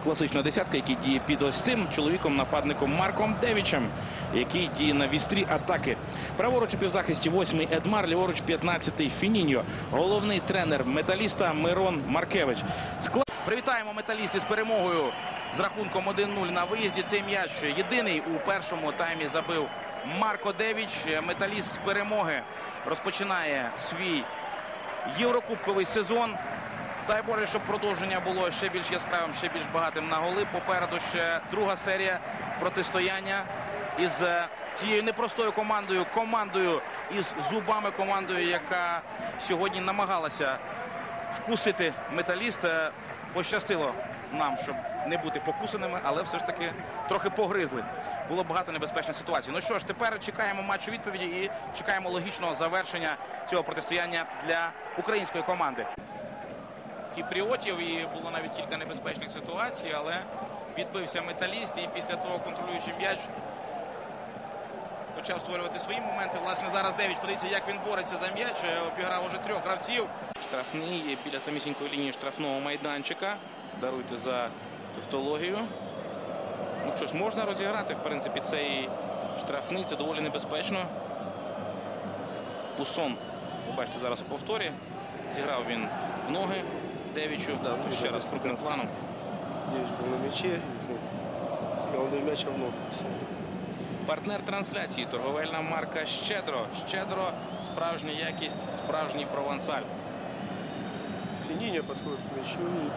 класична десятка, який діє під ось цим чоловіком-нападником Марком Девічем, який діє на вістрі атаки. Праворуч у півзахисті 8-й Едмар, ліворуч 15-й Фініньо. Головний тренер Металіста Мирон Маркевич. Привітаємо Металіст із перемогою з рахунком 1-0 на виїзді. Цей м'яч єдиний у першому таймі забив Марко Девіч. Металіст з перемоги розпочинає свій єврокубковий сезон. Дай Боже, щоб продовження було ще більш яскравим, ще більш багатим на голи. Попереду ще друга серія протистояння із цією непростою командою із зубами, командою, яка сьогодні намагалася вкусити Металіст. Пощастило нам, щоб не бути покусаними, але все ж таки трохи погризли. Було багато небезпечних ситуацій. Ну що ж, тепер чекаємо матчу відповіді і чекаємо логічного завершення цього протистояння для української команди. Кіпріотів, і було навіть кілька небезпечних ситуацій, але відбився Металіст, і після того, контролюючи м'яч, почав створювати свої моменти. Власне, зараз Девіч, подивіться, як він бореться за м'яч, обіграв уже 3 гравців. Штрафний біля самісінької лінії штрафного майданчика. Даруйте за тавтологію. Ну що ж, можна розіграти, в принципі, цей штрафний, це доволі небезпечно. Пуссон, побачите зараз у повторі, зіграв він в ноги Девічу. Да, ще раз крупним планом. Девіч був на м'ячі, зіграв до м'яча в ногу. Партнер трансляції – торговельна марка «Щедро». «Щедро» – справжня якість, справжній провансаль. Фініньо підходить к м'ячу.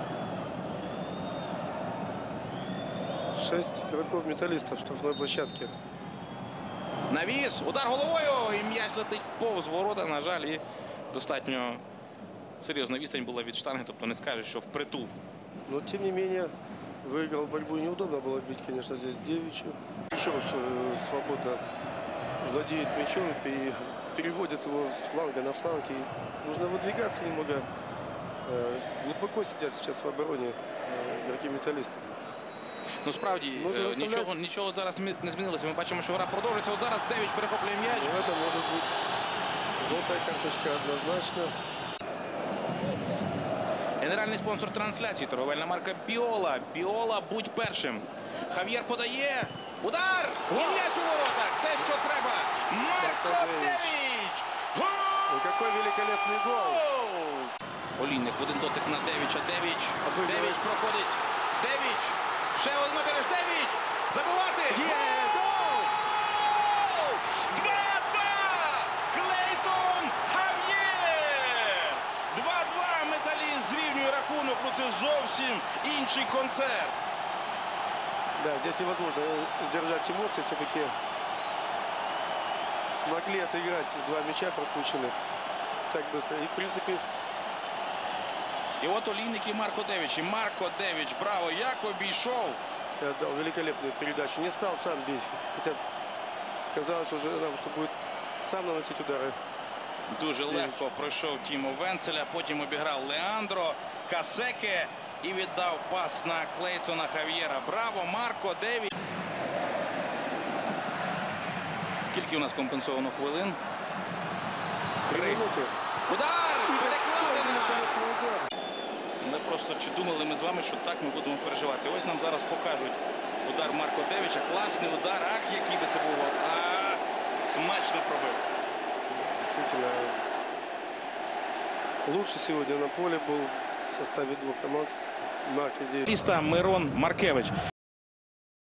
6 игроков Металлиста в штрафной площадке. Навіс, удар головою, і м'яч летить повз ворота, на жаль, і достатньо серйозна відстань була від штанги, тобто не скажеш, що впритул. Но, тем не менее, выиграл борьбу. Неудобно было бить, конечно, здесь Девичу. Еще раз свободно владеет мячом, переводит его с фланга на фланг. И нужно выдвигаться немного. Глубоко сидят сейчас в обороне игроки Металлиста. Ну, справді, нічого зараз не змінилося. Ми бачимо, що гра продовжується. От зараз Девіч перехоплює м'яч. Ну, это может быть желтая карточка однозначно. Генеральний спонсор трансляції – торговельна марка «Біола». «Біола» – будь першим. Хав'єр подає. Удар! І м'яч у воротах. Те, що треба. Марко Девіч! Гол! Какой великолепный гол! Олійник в один дотик на Девіча. Девіч проходить. Девіч. Ще один обереш. Девіч. Забивати. Є! Гол! 2-2! Клейтон Хав'єр! 2-2. Металіст зрівнює рахунок. Ну, це зовсім інший концерт. Да, здесь невозможно сдержать эмоции. Все-таки смогли отыграть 2 мяча пропущенных так быстро. И, в принципе... І от Олійник і Марко Девіч. І Марко Девіч, браво, як обійшов. Дал великолепную передачу. Не стал сам бить. Хотя казалось уже нам, что будет сам наносить удары. Дуже легко пройшов Тімо Венцеля. Потім обіграв Леандро Касеке і віддав пас на Клейтона Хав'єра. Браво, Марко Девіч. Скільки у нас компенсовано хвилин? 3 минуты. Удар! Перекладено! Ми просто чи думали ми з вами, що так ми будемо переживати. Ось нам зараз покажуть удар Марко Девіча. Класний удар. Ах, який би це був гол. Смачно пробив. Действительно, лучше сегодня на поле был в составе 2 команд. Марко Девич. Мирон Маркевич.